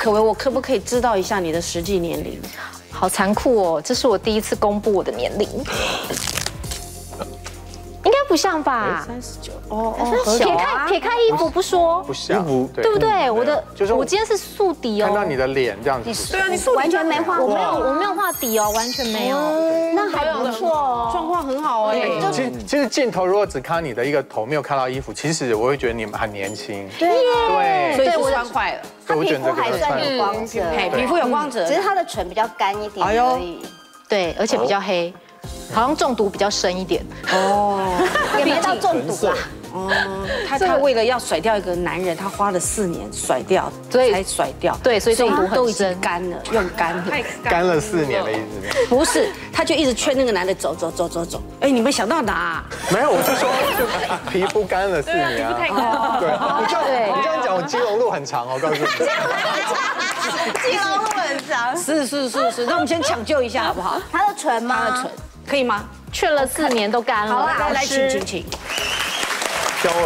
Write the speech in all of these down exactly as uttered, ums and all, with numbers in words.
可唯，我可不可以知道一下你的实际年龄？ 好残酷哦，这是我第一次公布我的年龄。应该不像吧？ 三十九，哦哦， 撇开撇开衣服不说， 不像， 对不对？我的就是我今天是素底哦。 看到你的脸这样子， 对啊，你素完全没画， 我没有我没有画底哦，完全没有。 那还不错哦， 状况很好哎。 其实其实镜头如果只看你的一个头，没有看到衣服，其实我会觉得你们很年轻。 对对， 所以是酸坏了。 他皮肤还算有光泽， 哎，皮肤有光泽， 只是他的唇比较干一点而已。 对，而且比较黑。好像中毒比较深一点哦，也没到中毒啦。 哦，他他为了要甩掉一个男人，他花了四年甩掉，所以才甩掉。 对，所以中毒都已很深， 经干了，用干了， 干了四年的意思。 不是，他就一直劝那个男的走走走走走。哎，你们想到哪？ 没有，我是说就皮肤干了四年啊。对，你这样你这样讲，我基隆路很长哦，告诉你。 基隆路很长。 是是是是，那我们先抢救一下好不好？ 他的唇吗？ 他的唇可以吗？ 劝了四年都干了。 好啊， 来请请请。 教了。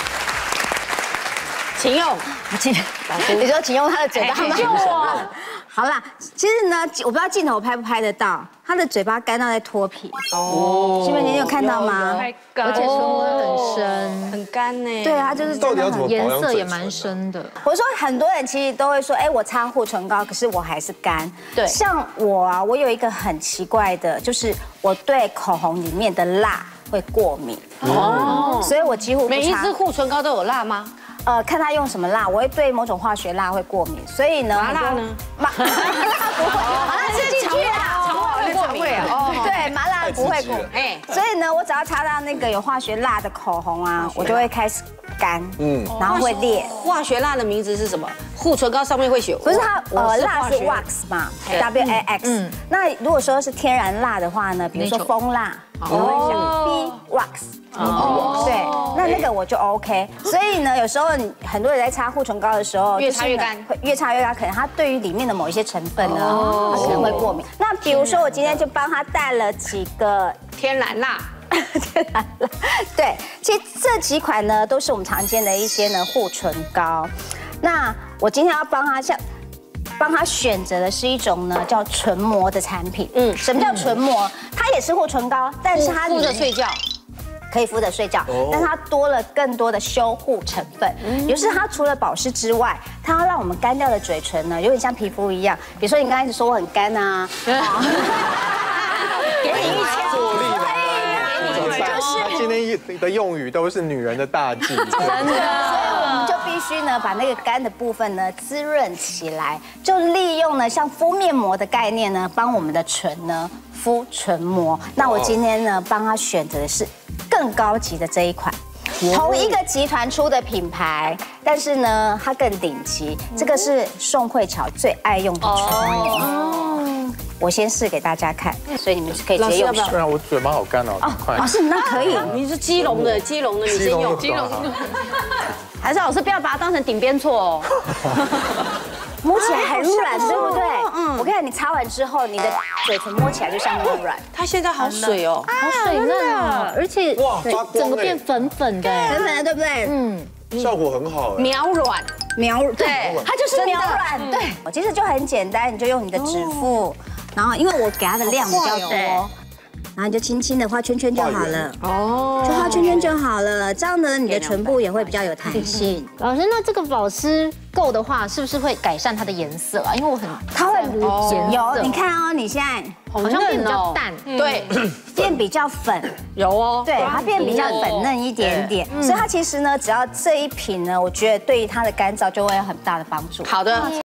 请用， 请，你说请用他的嘴巴吗？ 救我！ 好啦，其实呢，我不知道镜头拍不拍得到，他的嘴巴干到在脱皮。哦，新闻你有看到吗？ 而且唇纹很深， 很干呢。 对啊，就是真的很颜色也蛮深的。 我说很多人其实都会说，哎，我擦护唇膏，可是我还是干。 对， 像我啊，我有一个很奇怪的，就是我对口红里面的蜡会过敏。哦，所以我几乎每一支护唇膏都有蜡吗？ 呃，看他用什么蜡，我会对某种化学蜡会过敏，所以呢， 麻辣呢？ 麻麻辣不会，麻辣是进去啊， 肠胃会过敏哦。 对，麻辣不会过敏。哎，所以呢，我只要擦到那个有化学蜡的口红啊，我就会开始干，嗯，然后会裂。 化学蜡的名字是什么？护唇膏上面会写， 不是它，呃，蜡是 wax 嘛 ，W A X。那如果说是天然蜡的话呢，比如说蜂蜡，我会想 B wax。哦，对，那那个我就 OK。所以呢，有时候很多人在擦护唇膏的时候， 越擦越干， 会越擦越干，可能它对于里面的某一些成分呢，它可能会过敏。那比如说我今天就帮他带了几个天然蜡。 天然蜡，对，其实这几款呢都是我们常见的一些呢护唇膏。那我今天要帮他像。帮他选择的是一种呢叫唇膜的产品。嗯，什么叫唇膜？它也是护唇膏，但是它敷着睡觉， 可以敷着睡觉，但它多了更多的修护成分。也就是它除了保湿之外，它要让我们干掉的嘴唇呢，有点像皮肤一样。比如说你刚才说我很干啊，给你一千坐立难安，就是今天的用语都是女人的大忌， 真的。必须呢把那个干的部分呢滋润起来，就利用呢像敷面膜的概念呢，帮我们的唇呢敷唇膜。那我今天呢帮他选择的是更高级的这一款，同一个集团出的品牌，但是呢它更顶级。这个是宋慧乔最爱用的唇膜。我先试给大家看，所以你们可以直接用手。 对啊，我嘴巴好干哦。 哦，老师那可以， 你是基隆的，基隆的你先用。 基隆。 还是老师不要把它当成顶边错哦。 摸起来很软，对不对？嗯。我看你擦完之后，你的嘴唇摸起来就像那么软。 它现在好水哦， 好水嫩啊，而且哇， 整个变粉粉的， 粉粉的，对不对？嗯。 效果很好哎。 秒软， 秒对，它就是秒软。对，我其实就很简单，你就用你的指腹，然后因为我给它的量比较多。然后你就轻轻的画圈圈就好了，哦，就画圈圈就好了，这样呢，你的唇部也会比较有弹性。 老师，那这个保湿够的话，是不是会改善它的颜色啊？因为我很它会有， 你看哦，你现在好像变比较淡， 对， 变比较粉， 有哦， 对，它变比较粉嫩一点点，所以它其实呢，只要这一瓶呢，我觉得对于它的干燥就会有很大的帮助。 好的。